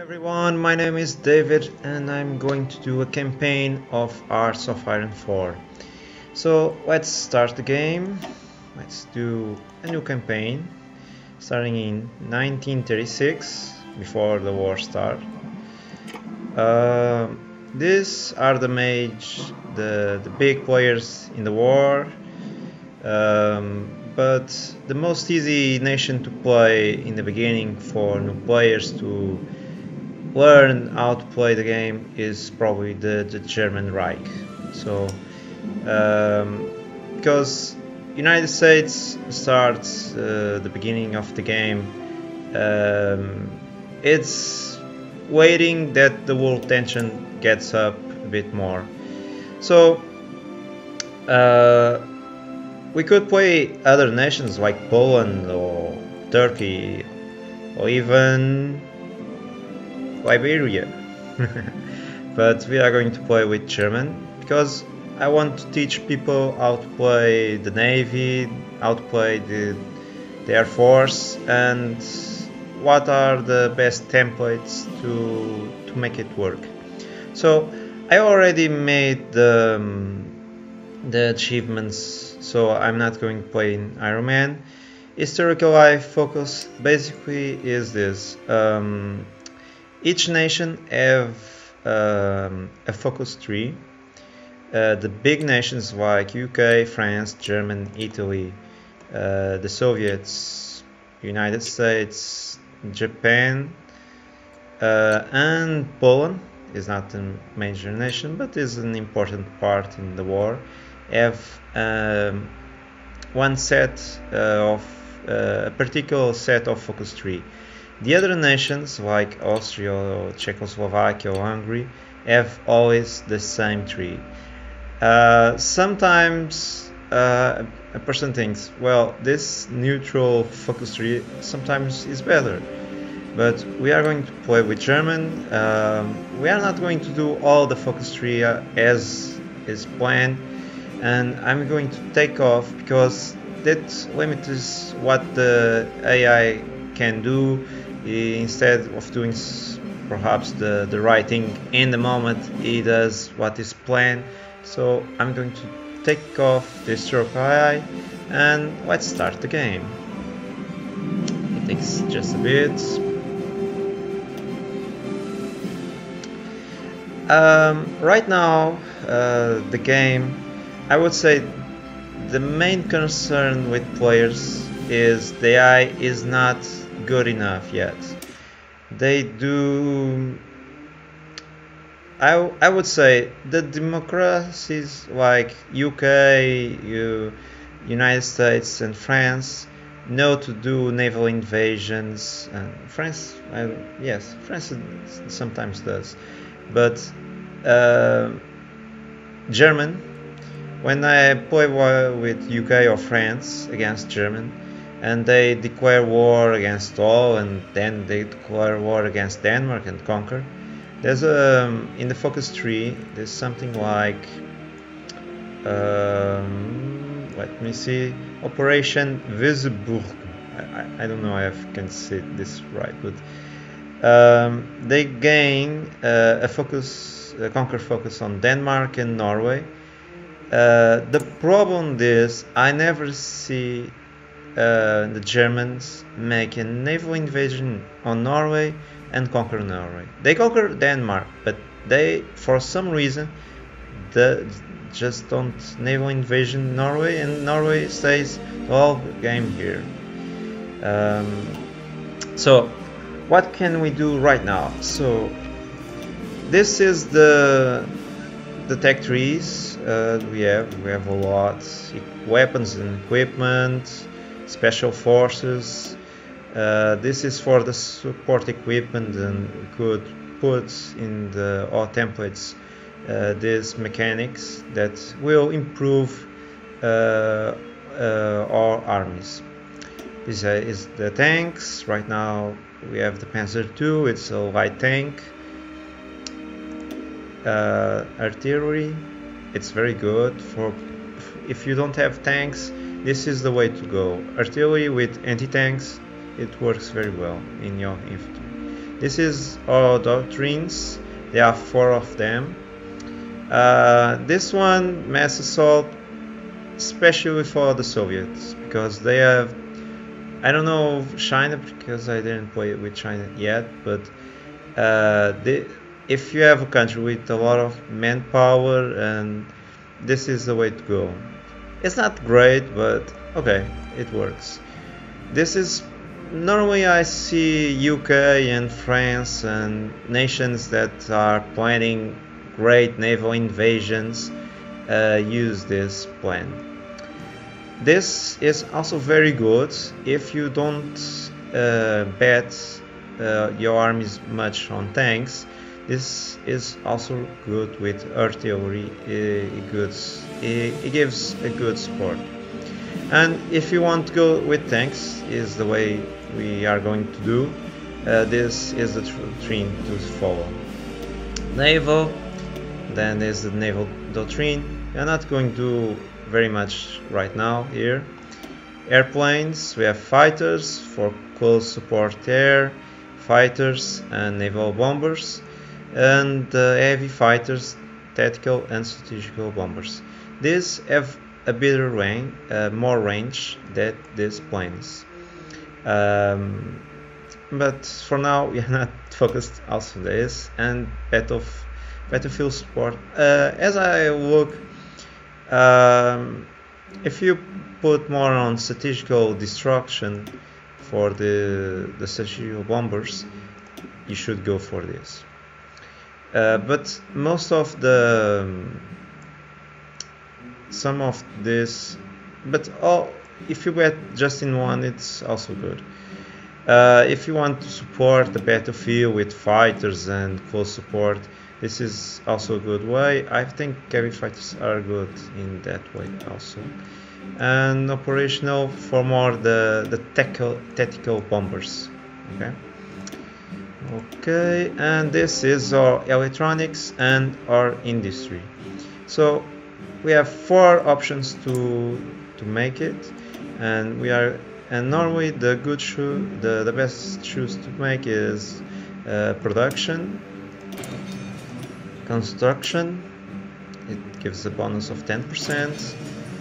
Everyone, my name is David and I'm going to do a campaign of Hearts of Iron 4. So let's start the game. Let's do a new campaign starting in 1936, before the war started. These are the big players in the war, but the most easy nation to play in the beginning for new players to learn how to play the game is probably the German Reich. So because United States starts the beginning of the game, it's waiting that the world tension gets up a bit more. So we could play other nations like Poland or Turkey or even Liberia. But we are going to play with German because I want to teach people how to play the Navy, how to play the Air Force, and what are the best templates to make it work. So I already made the achievements, so I'm not going to play in Iron Man. Historical life focus basically is this. Each nation have a focus tree. The big nations like UK, France, Germany, Italy, the Soviets, United States, Japan, and Poland is not a major nation but is an important part in the war, have one set of a particular set of focus tree. The other nations like Austria or Czechoslovakia or Hungary have always the same tree. Sometimes a person thinks, well, this neutral focus tree sometimes is better. But we are going to play with German. We are not going to do all the focus tree as is planned, and I'm going to take off because that limits what the AI can do. Instead of doing perhaps the right thing in the moment, he does what is planned. So I'm going to take off the stroke AI and let's start the game. It takes just a bit. Right now, the game, I would say the main concern with players is the AI is not good enough yet. They do, I would say the democracies like UK, United States and France know to do naval invasions, and France, yes, France sometimes does, but German, when I play with UK or France against German, and they declare war against all, and then they declare war against Denmark and conquer. There's in the focus tree, there's something like, let me see, Operation Wisseburg. I don't know if I can say this right, but they gain a conquer focus on Denmark and Norway. The problem is I never see the Germans make a naval invasion on Norway and conquer Norway. They conquer Denmark, but they, for some reason, just don't naval invasion Norway, and Norway stays the whole game here. So, what can we do right now? So, this is the tech trees we have a lot: weapons and equipment, special forces. This is for the support equipment, and we could put in the all templates these mechanics that will improve our armies. This is the tanks. Right now we have the Panzer II, it's a light tank. Artillery, it's very good for if you don't have tanks. This is the way to go. Artillery with anti-tanks, it works very well in your infantry. This is our doctrines. There are 4 of them. This one, mass assault, especially for the Soviets, because they have, I don't know China because I didn't play with China yet, but if you have a country with a lot of manpower, and this is the way to go. It's not great, but okay, it works. This is normally I see UK and France and nations that are planning great naval invasions use this plan. This is also very good if you don't bet your armies much on tanks. This is also good with artillery. It gives a good support. And if you want to go with tanks, is the way we are going to do. This is the doctrine to follow. Naval, then there's the naval doctrine. We are not going to do very much right now here. Airplanes, we have fighters for close support air, fighters and naval bombers, and heavy fighters, tactical and strategical bombers. These have a better range, more range than these planes. But for now we are not focused also on this, and battlefield support. As I look, if you put more on strategical destruction for the strategical bombers, you should go for this. But most of some of this, but if you bet just in one, it's also good. If you want to support the battlefield with fighters and close support, this is also a good way. I think heavy fighters are good in that way also. And operational for more the tactical bombers. Okay, and this is our electronics and our industry. So we have 4 options to make it, and normally the best choice to make is production, construction. It gives a bonus of 10%.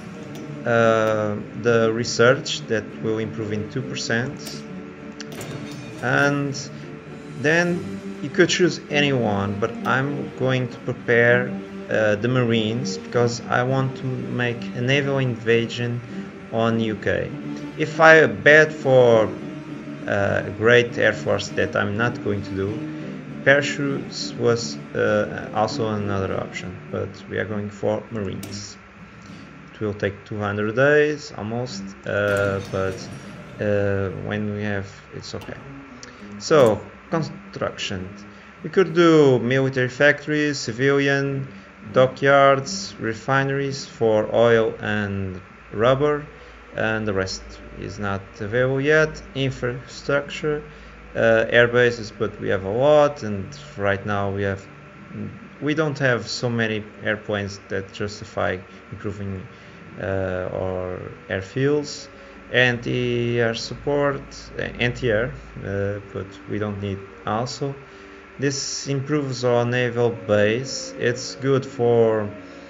The research that will improve in 2%, and then you could choose anyone, but I'm going to prepare the Marines because I want to make a naval invasion on UK. If I bet for a great air force that I'm not going to do, parachutes was also another option, but we are going for Marines. It will take 200 days almost, but when we have, it's okay. So construction, we could do military factories, civilian, dockyards, refineries for oil and rubber, and the rest is not available yet. Infrastructure, air bases, but we have a lot, and right now we don't have so many airplanes that justify improving our airfields. Anti-air support, anti-air, but we don't need also. This improves our naval base. It's good for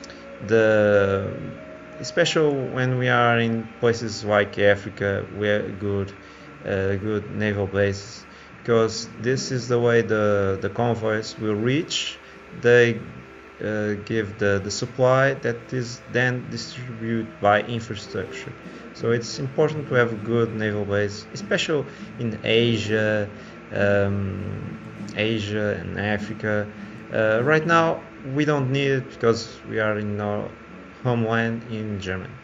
especially when we are in places like Africa, we have good naval bases, because this is the way the convoys will reach. They give the supply that is then distributed by infrastructure. So it's important to have a good naval base, especially in Asia and Africa. Right now we don't need it because we are in our homeland in Germany.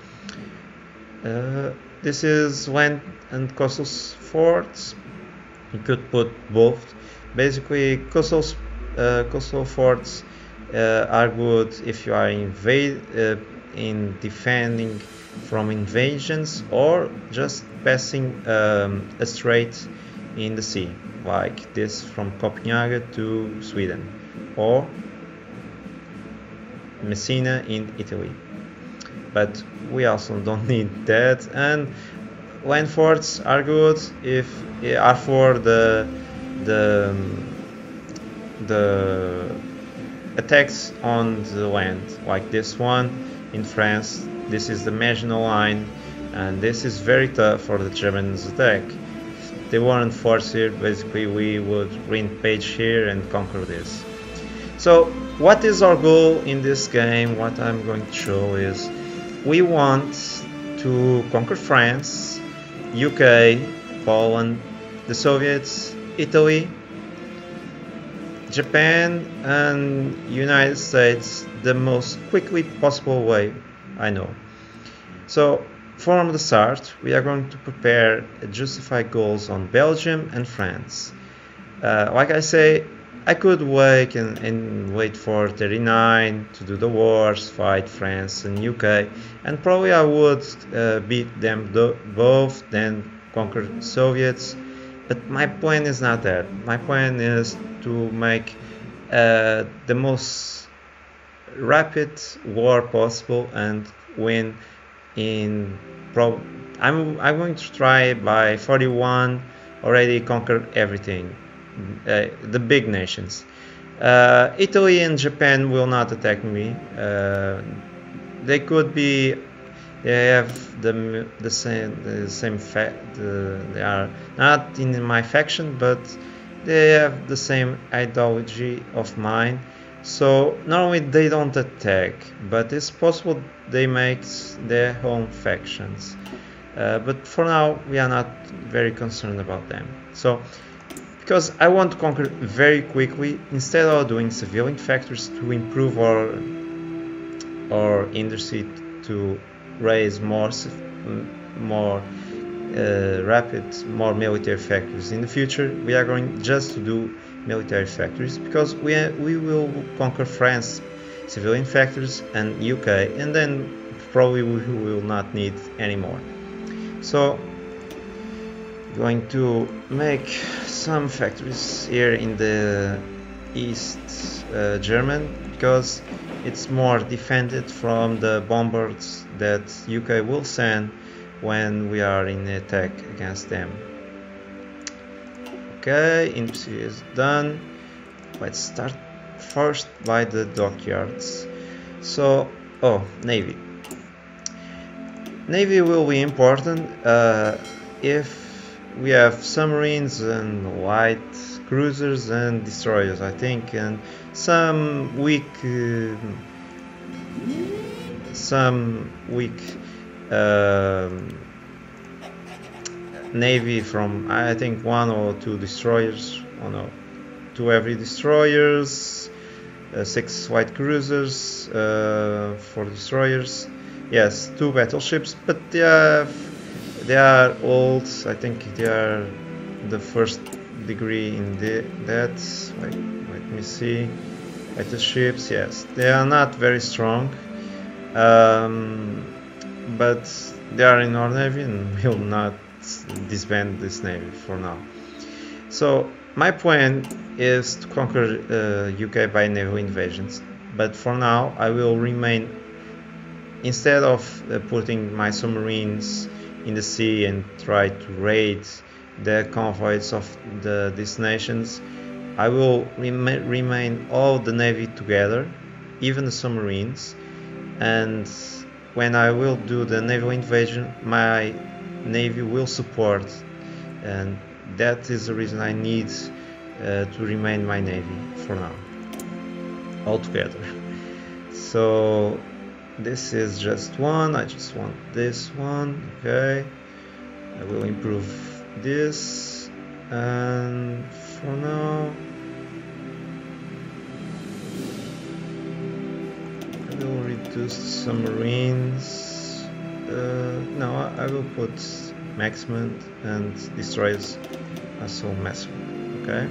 This is land and coastal forts. You could put both. Basically, coastal forts are good if you are in defending from invasions, or just passing a strait in the sea, like this from Copenhagen to Sweden, or Messina in Italy. But we also don't need that. And land forts are good if are for the the the attacks on the land, like this one in France. This is the Maginot Line, and this is very tough for the Germans attack. If they weren't forced here, basically we would re-page here and conquer this. So what is our goal in this game? What I'm going to show is we want to conquer France, UK, Poland, the Soviets, Italy, Japan and United States the most quickly possible way I know. So from the start we are going to prepare justified goals on Belgium and France. Like I say, I could wait and wait for 39 to do the wars, fight France and UK, and probably I would beat them both, then conquer Soviets. But my plan is not that. My plan is to make the most rapid war possible and win in I'm going to try by 41 already conquer everything, the big nations. Italy and Japan will not attack me. They could be. They have the same fact. They are not in my faction, but they have the same ideology of mine. So normally they don't attack, but it's possible they make their own factions. But for now, we are not very concerned about them. So, because I want to conquer very quickly, instead of doing civilian factories to improve our industry to raise more rapid, more military factories in the future, we are going just to do military factories because we will conquer France civilian factories and UK, and then probably we will not need any more. So going to make some factories here in the East German because it's more defended from the bombers that UK will send when we are in attack against them. Okay, industry is done. Let's start first by the dockyards. So, Navy. Navy will be important if we have submarines and light cruisers and destroyers, I think, and some weak navy from, I think, 1 or 2 destroyers. Oh no, 2 heavy destroyers, 6 light cruisers, 4 destroyers. Yes, 2 battleships, but they are old. I think they are the first degree in that. Let me see. Battleships, yes, they are not very strong, but they are in our navy and will not disband this navy for now. So my plan is to conquer UK by naval invasions, but for now I will remain, instead of putting my submarines in the sea and try to raid the convoys of these nations, I will remain all the navy together, even the submarines, and when I will do the naval invasion, my navy will support, and that is the reason I need to remain my navy for now, all together. So this is just one. I just want this one. Okay, I will improve this, and for now I will reduce the submarines. No, I will put maximum and destroyers also maximum. Okay,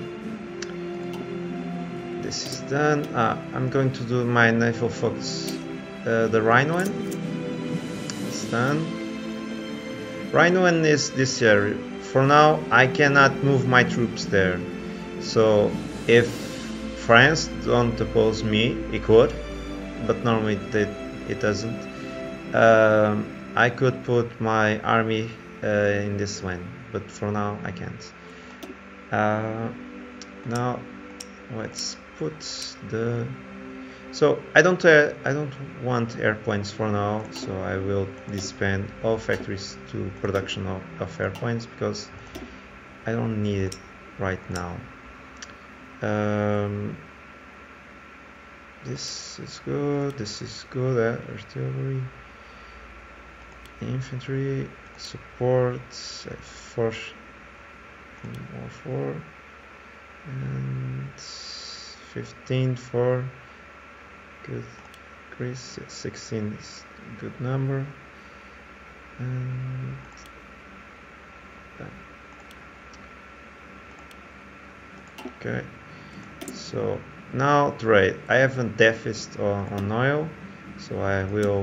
this is done. I'm going to do my naval focus. The Rhine one is done. Rhine one is this area. For now, I cannot move my troops there. So if France don't oppose me, it could, but normally it doesn't. I could put my army in this one, but for now I can't. Now let's put the. So I don't want airplanes for now. So I will disband all factories to production of airplanes because I don't need it right now. This is good. This is good. Artillery, infantry, support, 4 more 4, and 15 for good. Greece 16 is a good number, and okay. So now trade. I have a deficit on oil, so I will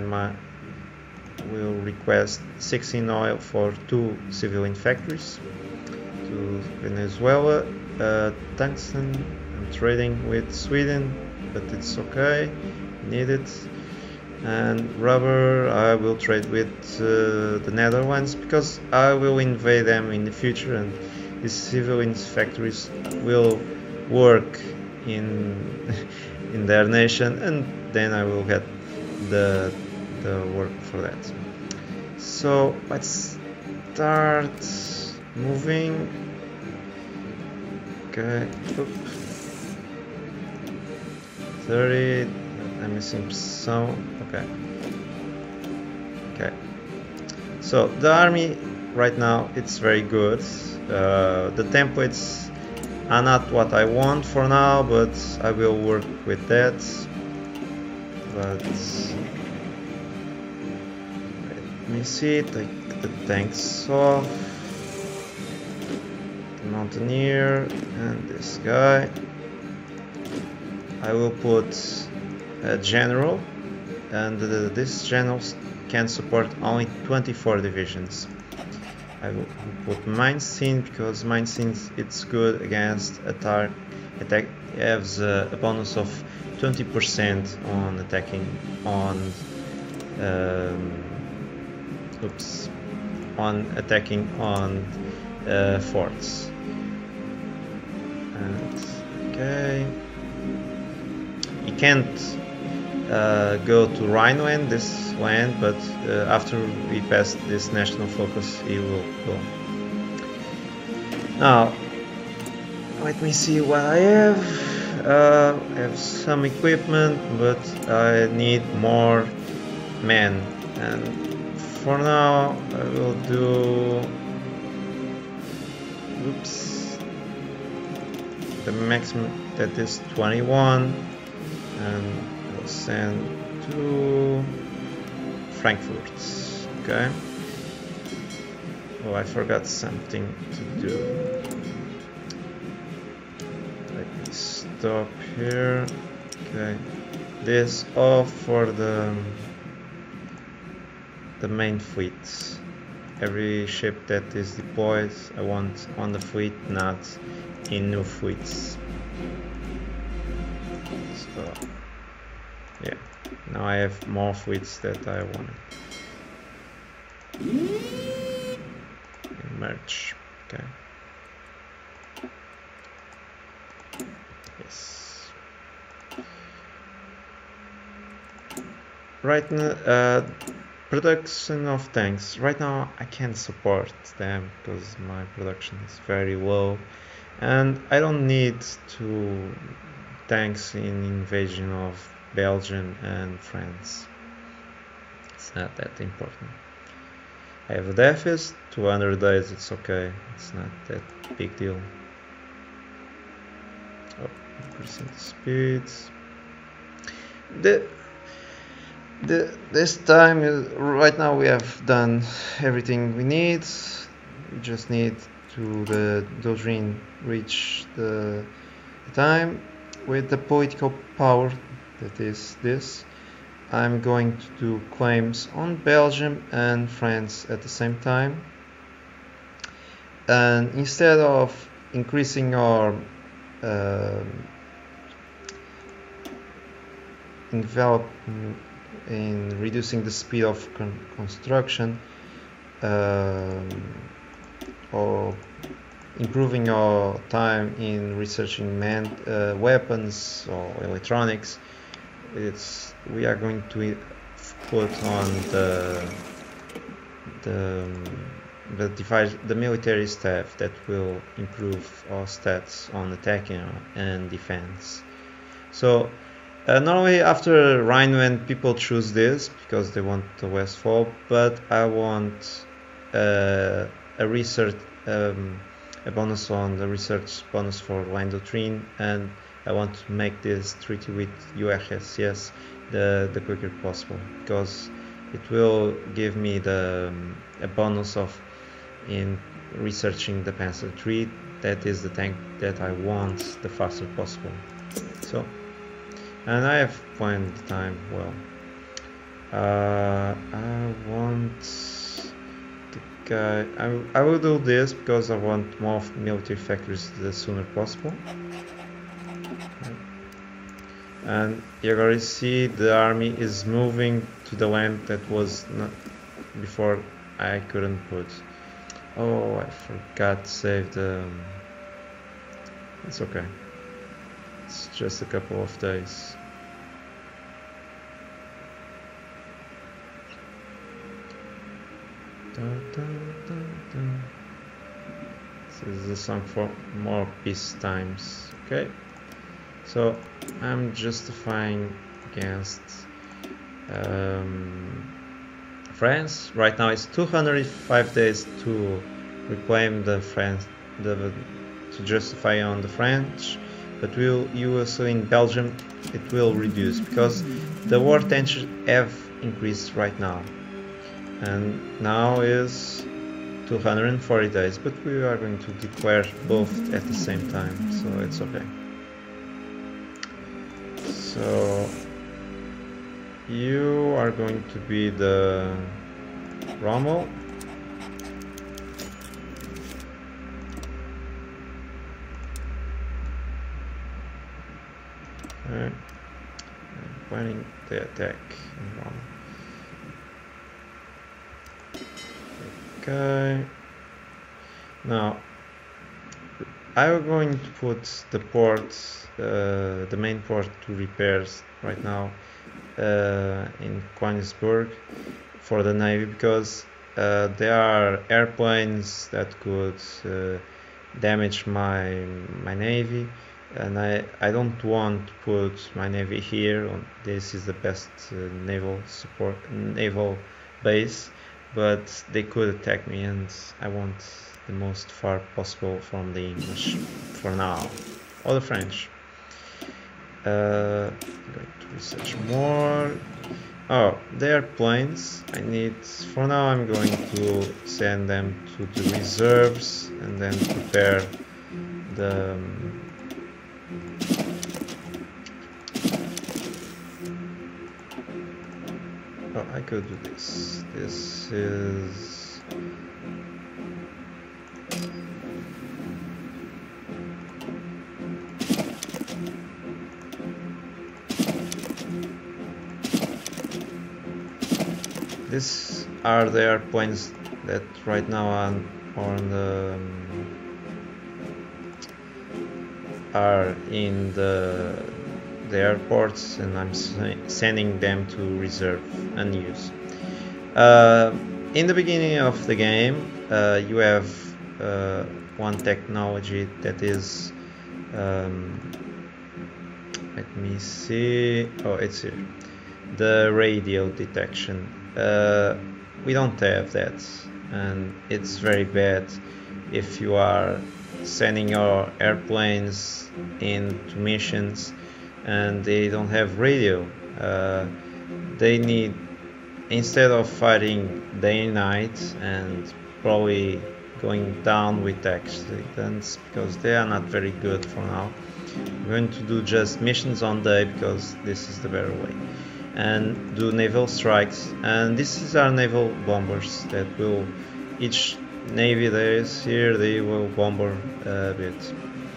request 16 oil for 2 civilian factories to Venezuela. Tungsten, I'm trading with Sweden, but it's okay, need it. And rubber, I will trade with the Netherlands because I will invade them in the future, and these civilian factories will work in in their nation, and then I will get the work for that. So let's start moving. Okay, 30. I'm missing some. Okay. So the army right now it's very good. The templates are not what I want for now, but I will work with that. But let me see. Take the tanks off. The mountaineer and this guy. I will put a general, and this general can support only 24 divisions. I will put mine scene because mine scene it's good against attack. It has a bonus of 20% on attacking on forts. And okay, you can't go to Rhineland, this land, but after we pass this national focus, he will go. Now, let me see what I have. I have some equipment, but I need more men, and for now I will do the maximum, that is 21, and I'll send to Frankfurt. Okay. Oh, I forgot something to do. Let me stop here. Okay. This all for the main fleet. Every ship that is deployed, I want on the fleet, not in new fleets. So yeah, now I have more fleets that I wanted. Merge. Okay. Yes. Right now, production of tanks. Right now I can't support them because my production is very low, and I don't need 2 tanks in invasion of Belgium and France. It's not that important. I have a deficit, 200 days, it's okay. It's not that big deal. Oh, increasing the speeds. This time, right now we have done everything we need. We just need to the doctrine reach the time with the political power that is this. I'm going to do claims on Belgium and France at the same time, and instead of increasing our in reducing the speed of construction, or improving our time in researching weapons or electronics. We are going to put on the military staff that will improve our stats on attacking and defense. So normally after Rhine, when people choose this because they want the Westfall, but I want a research a bonus on the research bonus for line doctrine, and I want to make this treaty with URSS the quicker possible, because it will give me a bonus of in researching the Panzer III. That is the tank that I want the faster possible. So, and I have planned the time well. I want the guy. I will do this because I want more military factories the sooner possible. And you already see the army is moving to the land that was not before I couldn't put. Oh, I forgot to save the. It's okay. It's just a couple of days. This is a song for more peace times. Okay, so I'm justifying against France. Right now it's 205 days to reclaim the France, to justify on the French, but you will see in Belgium it will reduce because the war tensions have increased right now, and now is 240 days, but we are going to declare both at the same time, so it's okay. So you are going to be the Rommel. Okay. I'm planning the attack in Rommel. Okay. Now I'm going to put the port, the main port to repairs right now in Königsberg for the Navy, because there are airplanes that could damage my Navy, and I don't want to put my Navy here. This is the best naval base, but they could attack me, and I want the most far possible from the English for now, or the French. I'm going to research more. Oh, they are planes. For now I'm going to send them to the reserves and then prepare the oh, I could do this. This is these are the airplanes that right now are in the airports, and I'm sending them to reserve and use. In the beginning of the game, you have one technology that is let me see. Oh, it's here. The radio detection. We don't have that, and it's very bad if you are sending your airplanes into missions and they don't have radio. They need, instead of fighting day and night and probably going down with accidents, because they are not very good for now, I'm going to do just missions on day because this is the better way, and do naval strikes. And this is our naval bombers that will, each navy that is here, they will bomber a bit.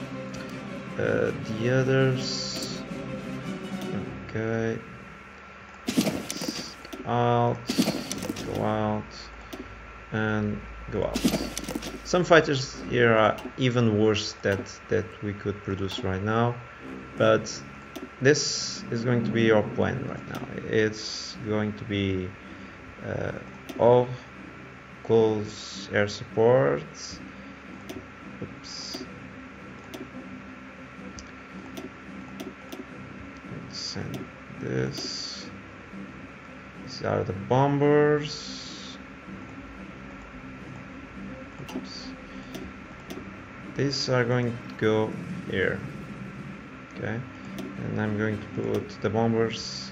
The others, okay, let's go out, and go out. Some fighters here are even worse that we could produce right now, but this is going to be our plan right now. It's going to be all close air support. Oops. Let's send this. These are the bombers. Oops. These are going to go here. Okay. And I'm going to put the bombers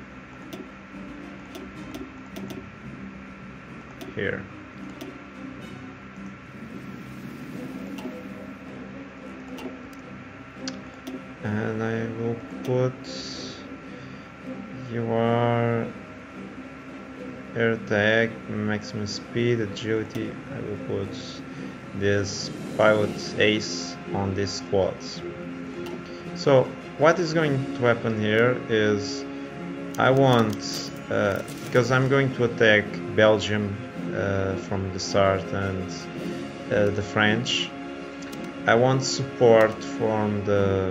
here. And I will put your air attack, maximum speed, agility. I will put this pilot ace on these squads. So what is going to happen here is I want, because I'm going to attack Belgium from the start and the French, I want support from the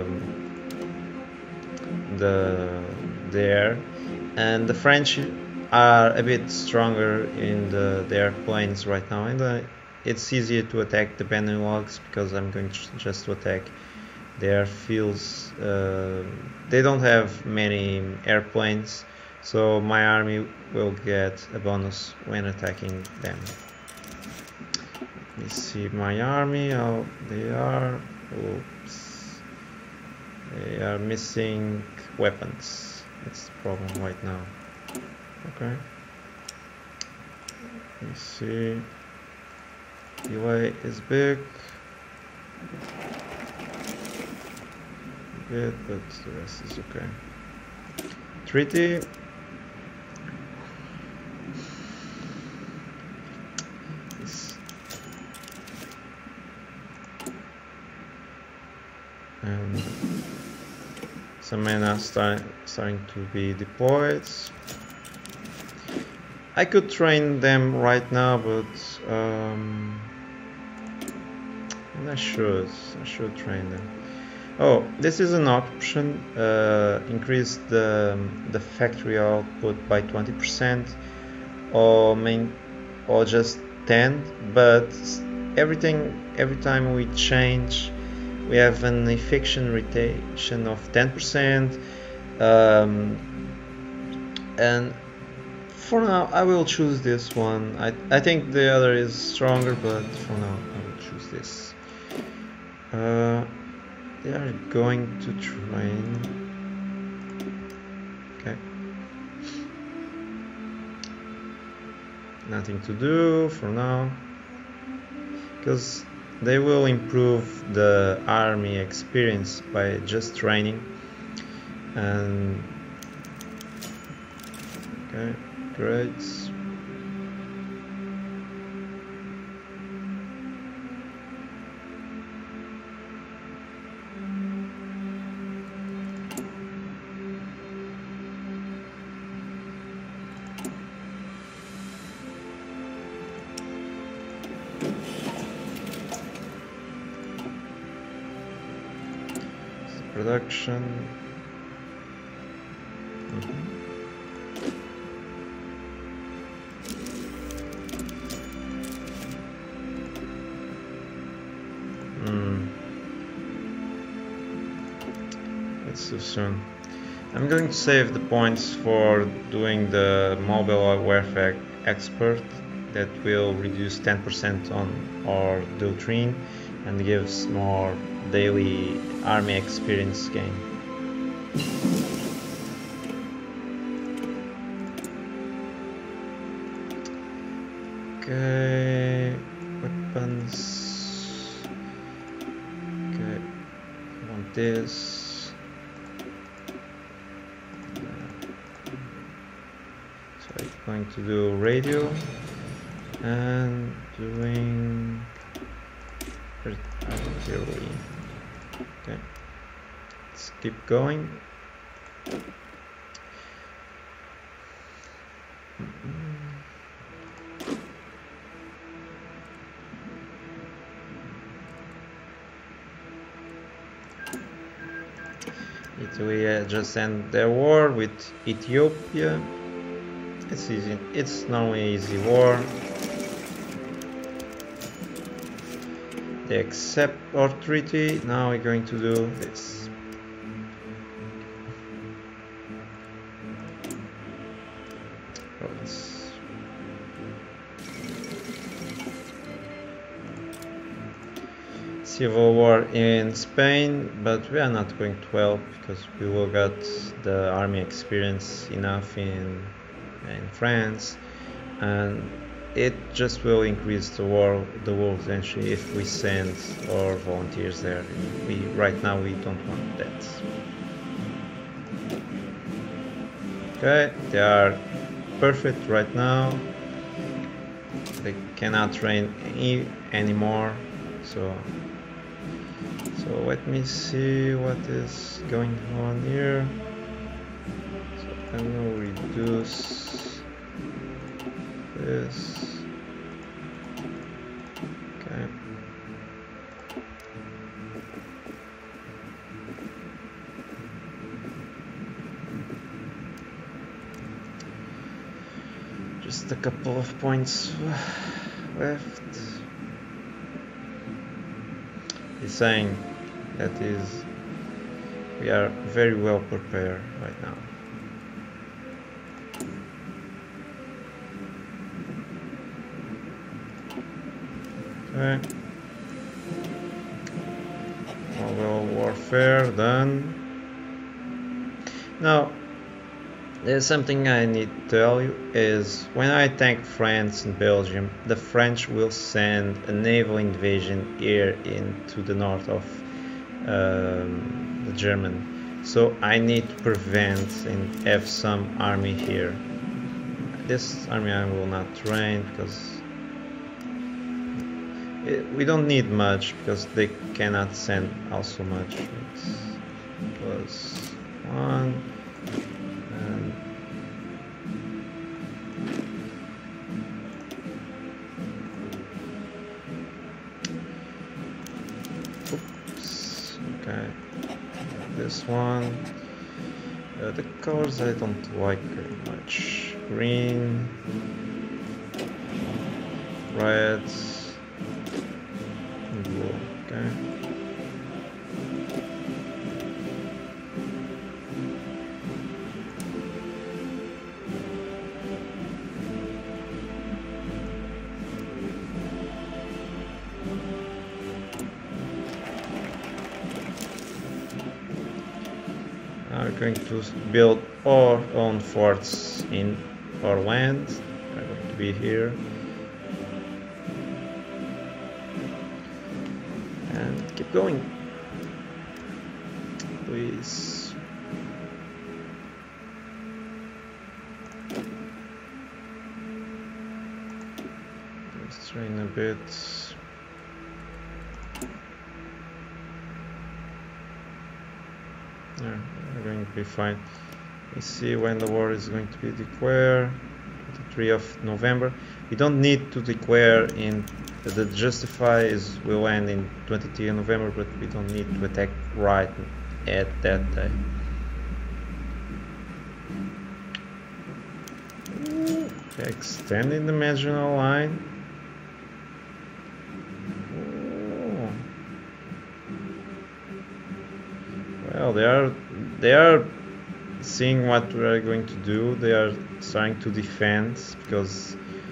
air, and the French are a bit stronger in the airplanes right now, and it's easier to attack the Benelugs because I'm going just to attack their fields. They don't have many airplanes, so my army will get a bonus when attacking them. Let me see my army, how they are. Oops. They are missing weapons. That's the problem right now. Okay. Let me see. Delay is big. Bit, but the rest is okay. Treaty. And some men are starting to be deployed. I could train them right now, but I should train them. Oh, this is an option. Increase the factory output by 20%, or just 10. But every time we change, we have an infection rotation of 10%. And for now, I will choose this one. I think the other is stronger, but for now, I will choose this. They are going to train. Okay. Nothing to do for now, because they will improve the army experience by just training. And okay, great. Production. That's too soon. I'm going to save the points for doing the mobile warfare expert that will reduce 10% on our doctrine and gives more daily army experience gain. Okay, weapons. Okay, I want this. So I'm going to do radio and doing artillery. Okay, let's keep going. Italy just ended their war with Ethiopia. It's easy. It's normally easy war. They accept our treaty. Now we're going to do this. Civil war in Spain, but we are not going to help because we will get the army experience enough in France, and it just will increase the war eventually if we send our volunteers there. Right now we don't want that. Okay, they are perfect right now. They cannot train anymore, so let me see what is going on here. So I will reduce this. Okay. Just a couple of points left. He's saying that is we are very well prepared right now. Okay. Mobile warfare done. Now, there's something I need to tell you is when I attack France and Belgium, the French will send a naval invasion here into the north of the German. So I need to prevent and have some army here. This army I will not train because we don't need much because they cannot send also much. It's +1 and oops, okay, this one. The colors I don't like very much. Green, red, and blue. Okay. We're going to build our own forts in our land. They're going to be here. And keep going. Please. Let's train a bit. Yeah, we're going to be fine. We see when the war is going to be declared. 23 of November. We don't need to declare in the justify is will end in 23 of November, but we don't need to attack right at that day. Okay, extending the marginal line. Well, they are seeing what we are going to do. They are starting to defend because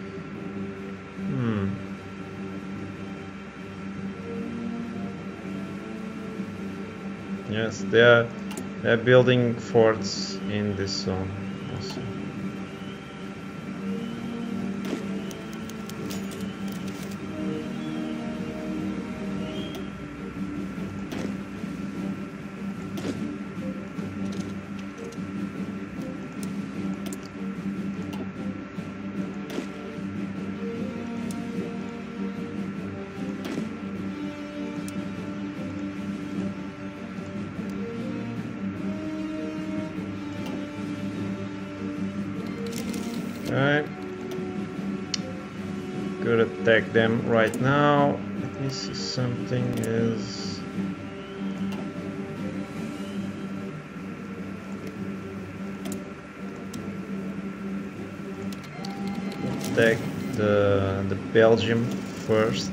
yes, they are building forts in this zone also. Alright, could attack them right now. Let me see something is take the Belgium first.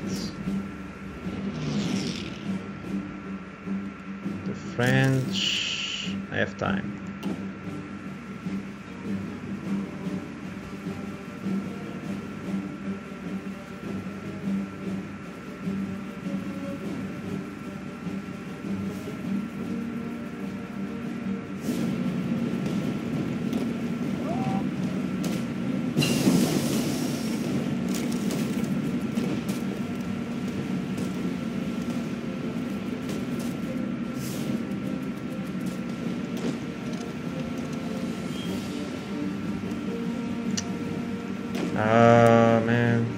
The French, I have time. Man.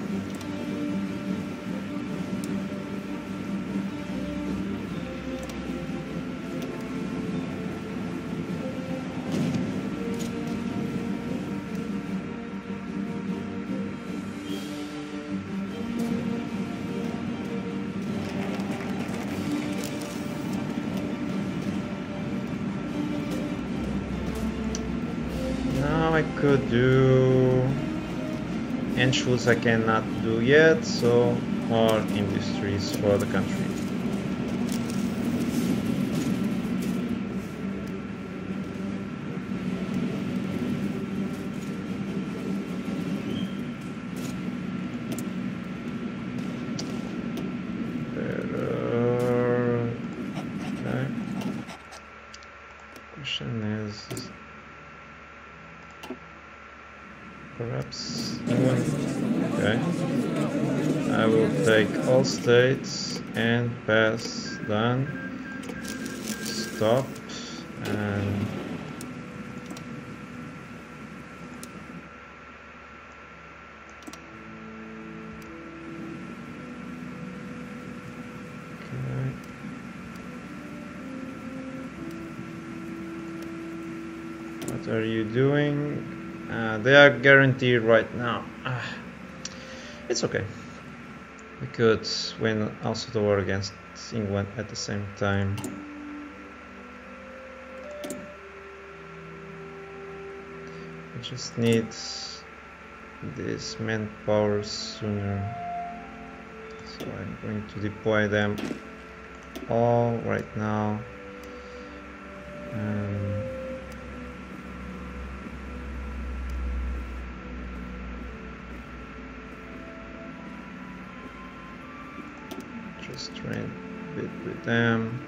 Now I could do Anschluss I cannot do yet, so more industries for the country. Okay. Question is perhaps okay. I will take all states and pass done. Stop and okay. What are you doing? They are guaranteed right now. It's okay. We could win also the war against England at the same time. I just need this manpower sooner. So I'm going to deploy them all right now. Just train a bit with them.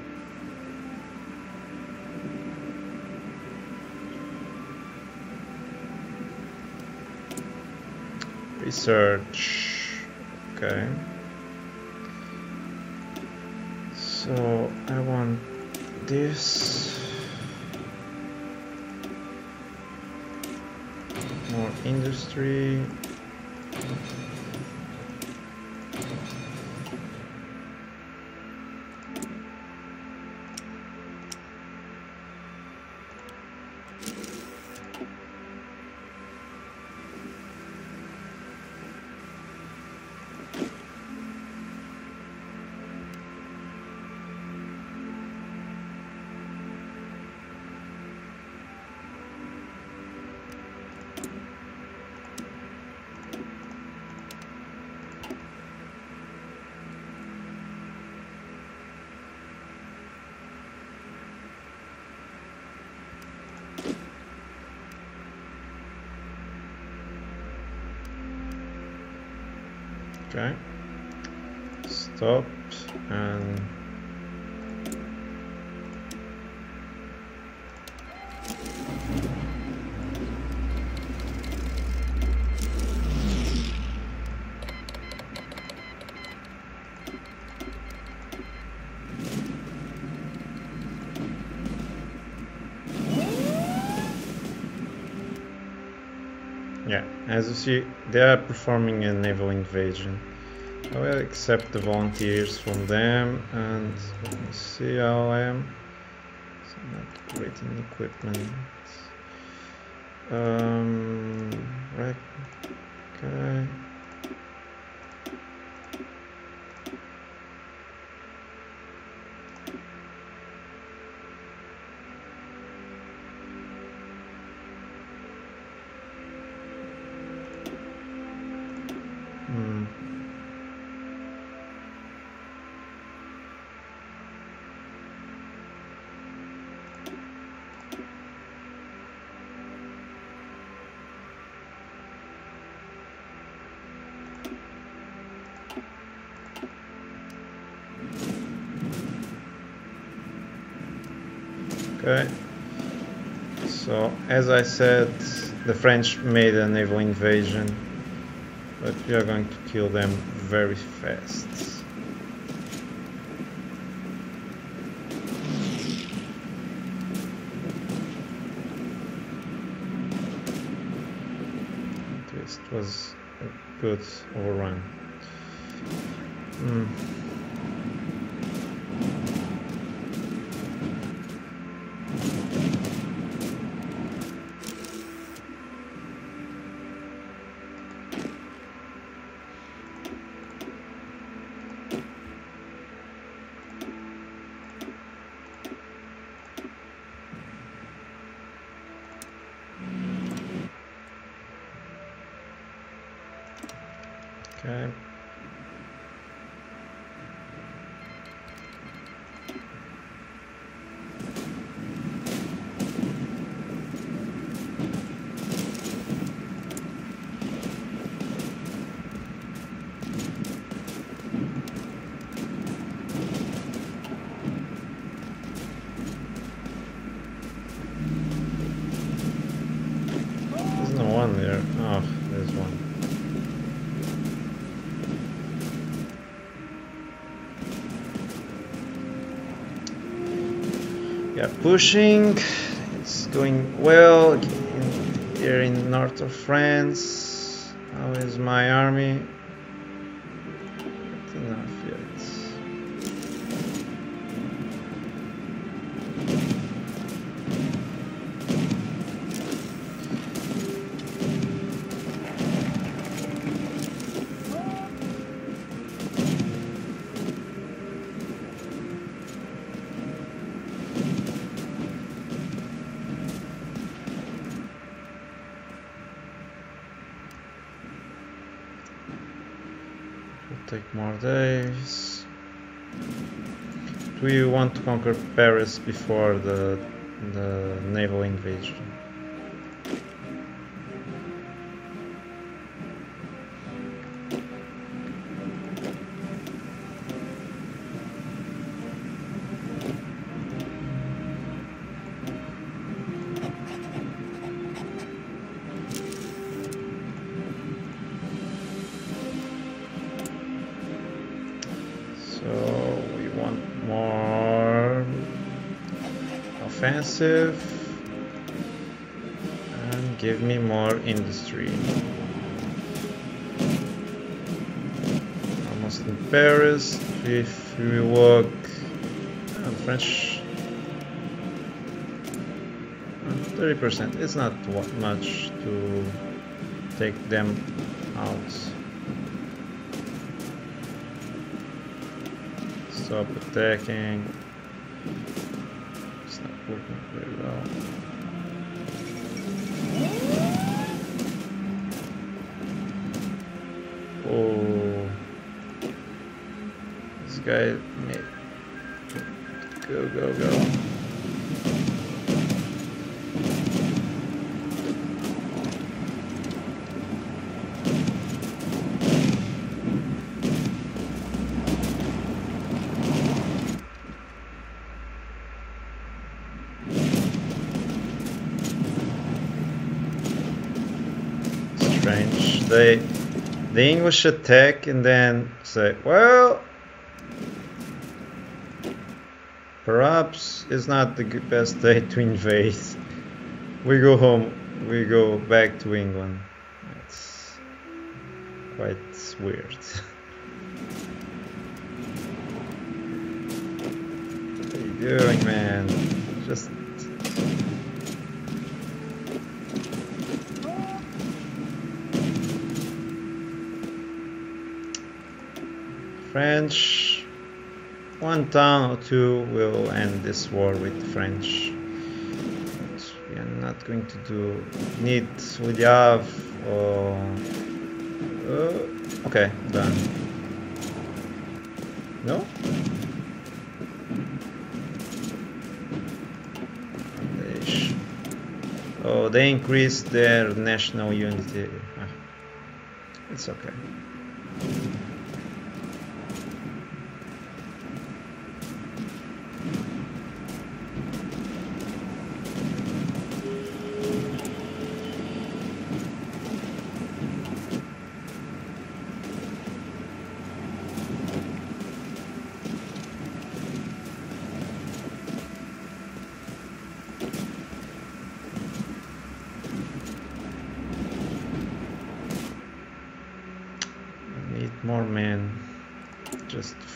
Research. Okay. So I want this. More industry. Okay, stop and yeah, as you see, they are performing a naval invasion. I will accept the volunteers from them and let me see how I am. So not great in equipment. Right. Okay. Okay. So, as I said, the French made a naval invasion, but we are going to kill them very fast. This was a good overrun. Okay. There's no one there. Oh, there's one. Yeah, pushing. It's going well here in north of France. How is my army? Not enough yet. Take more days. Do we want to conquer Paris before the naval invasion? So we want more offensive and give me more industry. Almost in Paris. If we walk, the French 30%. It's not much to take them out. Stop attacking. It's not working very well. Oh, this guy made go. Strange. The English attack and then say, well, perhaps it's not the best day to invade. We go home. We go back to England. It's quite weird. What are you doing, man? Just French. One town or two will end this war with the French. But we are not going to do need William or okay, done. No? Oh, they increased their national unity. It's okay.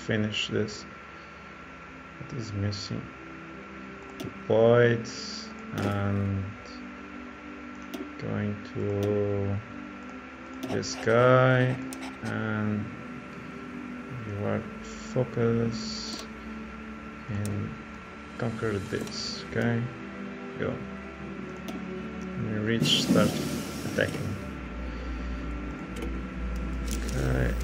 finish this. What is missing? Deployed and going to this guy, and you are focus and conquer this. Okay, go. When you reach, start attacking. Okay.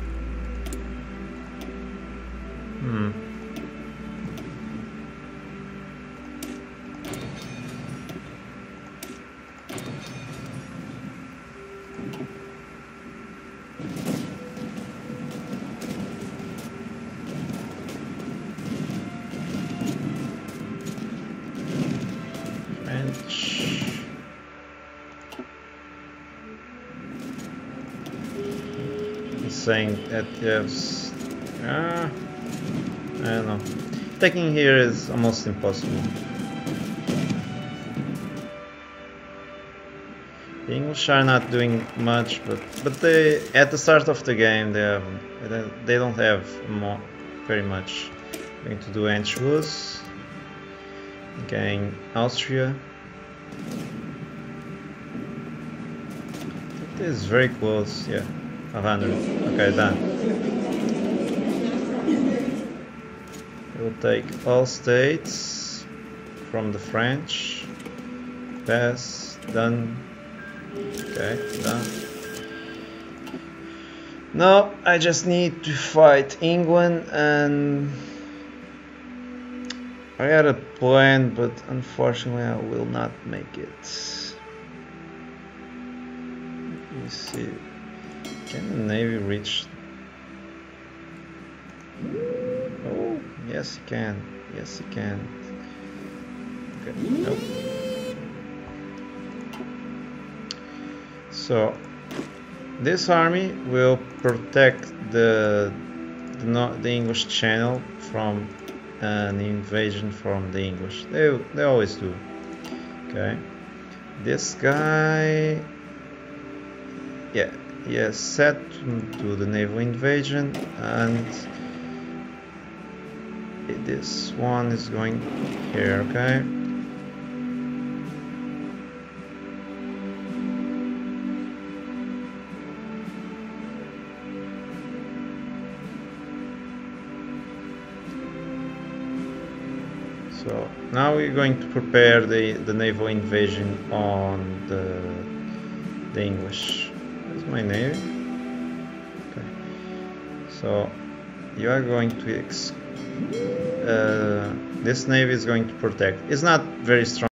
Saying that yes, I don't know. Taking here is almost impossible. The English are not doing much, but they at the start of the game they don't have very much. I'm going to do Anschluss, gain Austria. It is very close, yeah. 100. Okay, done. We'll take all states from the French. Pass. Done. Okay, done. Now I just need to fight England, and I had a plan, but unfortunately I will not make it. Let me see. Can the Navy reach? Oh, yes it can. Yes it can. Okay, nope. So this army will protect the English Channel from an invasion from the English. They always do. Okay. This guy, yeah. Yes, set to the naval invasion, and this one is going here, okay? So now we're going to prepare the naval invasion on the English. Where's my navy? Okay. So you are going to this navy is going to protect. It's not very strong.